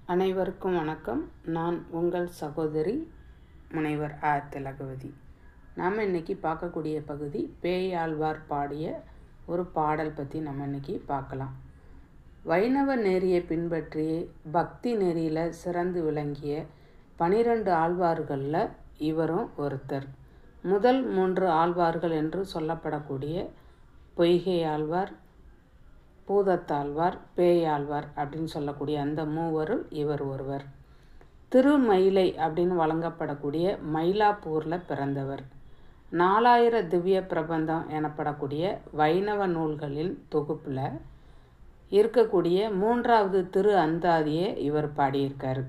அனைவருக்கும் வணக்கம். நான் உங்கள் சகோதரி முனைவர் திலகவதி. நாம் இன்றைக்கி பார்க்கக்கூடிய பகுதி பேயாழ்வார் பாடிய ஒரு பாடல் பற்றி நம்ம இன்றைக்கி பார்க்கலாம். வைணவ நெறியை பின்பற்றி பக்தி நெறியில் சிறந்து விளங்கிய 12 ஆழ்வார்களில் இவரும் ஒருத்தர். முதல் 3 ஆழ்வார்கள் என்று சொல்லப்படக்கூடிய பொய்கை ஆழ்வார், பூதத்தாழ்வார், பேயாழ்வார் அப்படின்னு சொல்லக்கூடிய அந்த மூவரும் இவர் ஒருவர். திருமயிலை அப்படின்னு வழங்கப்படக்கூடிய மயிலாப்பூரில் பிறந்தவர். 4000 திவ்ய பிரபந்தம் எனப்படக்கூடிய வைணவ நூல்களின் தொகுப்பில் இருக்கக்கூடிய 3வது திரு அந்தாதியை இவர் பாடியிருக்கார்.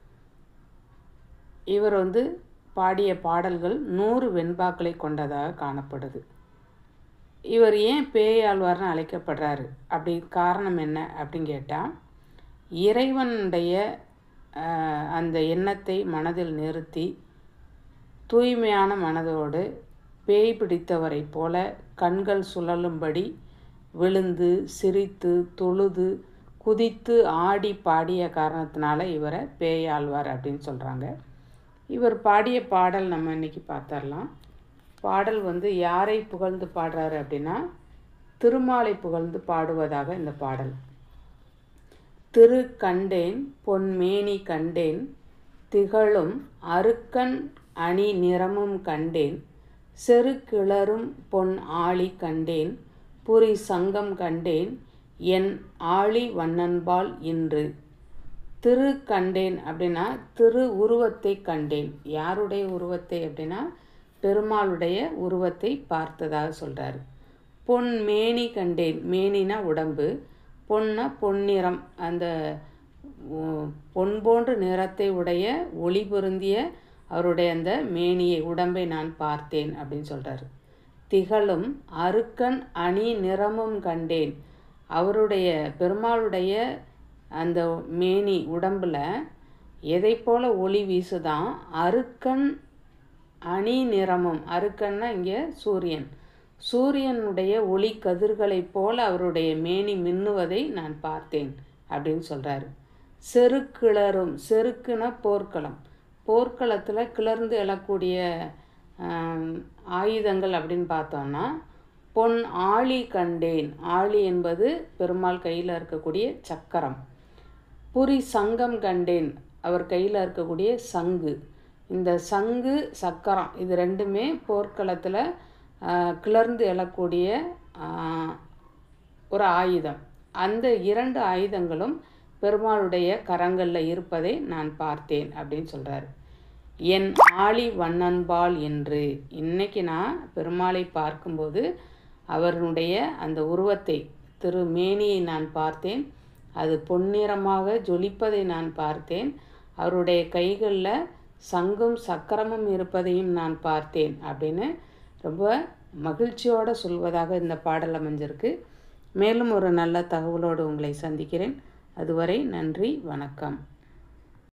இவர் பாடிய பாடல்கள் 100 வெண்பாக்களை கொண்டதாக காணப்படுது. இவர் ஏன் பேயாழ்வார்னு அழைக்கப்படுறாரு? அப்படி காரணம் என்ன அப்படின்னு கேட்டால், இறைவனுடைய அந்த எண்ணத்தை மனதில் நிறுத்தி தூய்மையான மனதோடு பேய் பிடித்தவரை போல கண்கள் சுழலும்படி விழுந்து சிரித்து தொழுது குதித்து ஆடி பாடிய காரணத்தினால இவரை பேயாழ்வார் அப்படின்னு சொல்கிறாங்க. இவர் பாடிய பாடல் நம்ம இன்றைக்கி பார்த்துடலாம். பாடல் யாரை புகழ்ந்து பாடுறாரு அப்படின்னா, திருமாலை புகழ்ந்து பாடுவதாக இந்த பாடல். திரு கண்டேன் பொன்மேனி கண்டேன், திகழும் அருக்கன் அணி நிறமும் கண்டேன், செரு கிளரும் பொன் ஆழி கண்டேன், புரி சங்கம் கண்டேன், என் ஆழி வண்ணன்பால் இன்று. திரு கண்டேன் அப்படின்னா திரு உருவத்தை கண்டேன். யாருடைய உருவத்தை அப்படின்னா பெருமாளுடைய உருவத்தை பார்த்ததாக சொல்கிறார். பொன் மேனி கண்டேன். மேனினா உடம்பு, பொன்னா பொன்னிறம், அந்த பொன் போன்ற நிறத்தை உடைய ஒளி பொருந்திய அவருடைய அந்த மேனியை உடம்பை நான் பார்த்தேன் அப்படின்னு சொல்கிறார். திகழும் அருக்கன் அணி நிறமும் கண்டேன். அவருடைய பெருமாளுடைய அந்த மேனி உடம்பில் எதை போல ஒளி வீசுதான். அருக்கன் அணி நிறமும், அருக்கன்னா இங்கே சூரியன், சூரியனுடைய ஒளி கதிர்களைப் போல அவருடைய மேனி மின்னுவதை நான் பார்த்தேன் அப்படின்னு சொல்கிறாரு. செருக்கிளரும், செருக்குனா போர்க்களம், போர்க்களத்தில் கிளர்ந்து எழக்கூடிய ஆயுதங்கள் அப்படின்னு பார்த்தோன்னா பொன் ஆழி கண்டேன். ஆழி என்பது பெருமாள் கையில் இருக்கக்கூடிய சக்கரம். புரி சங்கம் கண்டேன், அவர் கையில் இருக்கக்கூடிய சங்கு. இந்த சங்கு சக்கரம் இது ரெண்டுமே போர்க்களத்தில் கிளர்ந்து எழக்கூடிய ஒரு ஆயுதம். அந்த 2 ஆயுதங்களும் பெருமாளுடைய கரங்களில் இருப்பதை நான் பார்த்தேன் அப்படின்னு சொல்கிறார். என் ஆழி வண்ணன்பால் என்று. இன்னைக்கு நான் பெருமாளை பார்க்கும்போது அவருடைய அந்த உருவத்தை, திருமேனியை நான் பார்த்தேன். அது பொன்னிறமாக ஜொலிப்பதை நான் பார்த்தேன். அவருடைய கைகளில் சங்கும் சக்கரமும் இருப்பதையும் நான் பார்த்தேன் அப்படின்னு ரொம்ப மகிழ்ச்சியோடு சொல்வதாக இந்த பாடல் அமைஞ்சிருக்கு. மேலும் ஒரு நல்ல தகவலோடு உங்களை சந்திக்கிறேன். அதுவரை நன்றி, வணக்கம்.